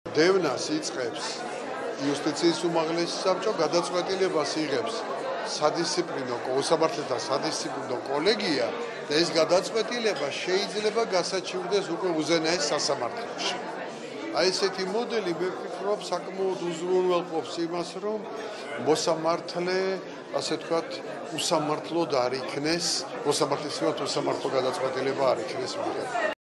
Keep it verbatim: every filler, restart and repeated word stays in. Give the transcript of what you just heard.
დევნას იწყებს იუსტიციის უმაღლესი საბჭო, გადაწყვეტილებას იღებს სადისციპლინო უსამართლეთა სადისციპლინო კოლეგია და ეს გადაწყვეტილება შეიძლება გასაჩივრდეს უკვე უზენაეს სასამართლოში. აი ესეთი მოდელი მე ვფიქრობ საკმაოდ უზრუნველყოფს იმას, რომ მოსამართლე, ასე ვთქვათ, უსამართლოდ არ იქნეს, მოსამართლეს მიმართ უსამართლო გადაწყვეტილება არ იქნეს მიღებული.